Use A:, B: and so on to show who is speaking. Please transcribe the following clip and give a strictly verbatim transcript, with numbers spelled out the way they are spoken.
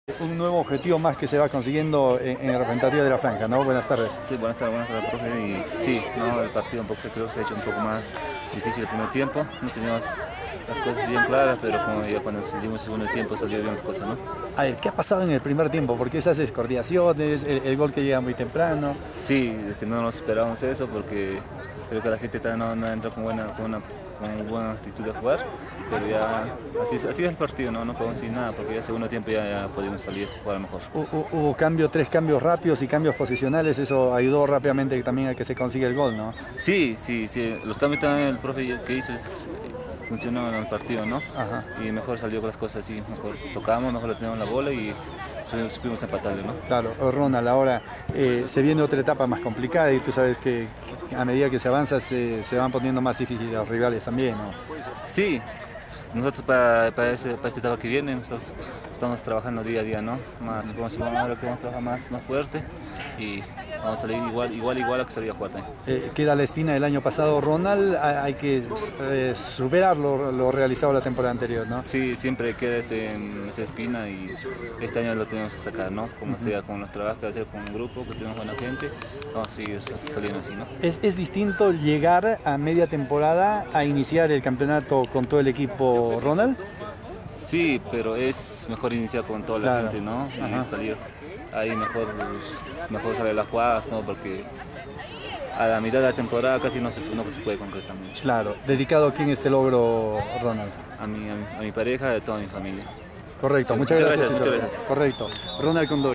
A: Un nuevo objetivo más que se va consiguiendo en, en el representativo de la franja, ¿no? Buenas tardes.
B: Sí, buenas tardes, buenas tardes, profe. Y sí, no, el partido un poco se creo que se ha hecho un poco más difícil el primer tiempo. No teníamos las cosas bien claras, pero como ya cuando salimos el segundo tiempo salió bien las cosas, ¿no?
A: A ver, ¿qué ha pasado en el primer tiempo? ¿Por qué esas descoordinaciones, el, el gol que llega muy temprano?
B: Sí, es que no nos esperábamos eso porque creo que la gente no, no entra con buena, con una con buena actitud de jugar, pero ya así, así es el partido, no, no podemos decir nada porque ya segundo tiempo ya, ya pudimos salir a jugar mejor.
A: Hubo, hubo cambio, tres cambios rápidos y cambios posicionales, eso ayudó rápidamente también a que se consiga el gol, ¿no?
B: Sí, sí, sí, los cambios también el profe que hizo funcionó en el partido, ¿no?
A: Ajá.
B: Y mejor salió con las cosas así, mejor tocamos, mejor le teníamos la bola y supimos empatarle, ¿no?
A: Claro, Ronald, ahora eh, se viene otra etapa más complicada y tú sabes que a medida que se avanza se, se van poniendo más difíciles los rivales también, ¿no?
B: Sí, pues nosotros para, para, ese, para esta etapa que viene nosotros estamos trabajando día a día, ¿no? Más, como si vamos a ver que vamos a trabajar más, más fuerte y vamos a salir igual, igual, igual a que salía fuerte.
A: Eh, queda la espina del año pasado, Ronald, hay que eh, superar lo, lo realizado la temporada anterior, ¿no?
B: Sí, siempre queda ese, esa espina y este año lo tenemos que sacar, ¿no? Como uh-huh. sea con los trabajos que hacer con un grupo, que tenemos buena gente, vamos a seguir saliendo así, ¿no?
A: ¿Es, es distinto llegar a media temporada a iniciar el campeonato con todo el equipo, Ronald?
B: Sí, pero es mejor iniciar con toda la claro. gente, ¿no? Y Ajá. salir ahí mejor, mejor salir las jugadas, ¿no? Porque a la mitad de la temporada casi no se, no se puede concretar mucho.
A: Claro. Sí. ¿Dedicado a quién este logro, Ronald?
B: A mi, a mi, a mi pareja y a toda mi familia.
A: Correcto,
B: sí,
A: muchas,
B: muchas
A: gracias.
B: gracias, muchas gracias.
A: Correcto. Ronald Condoy.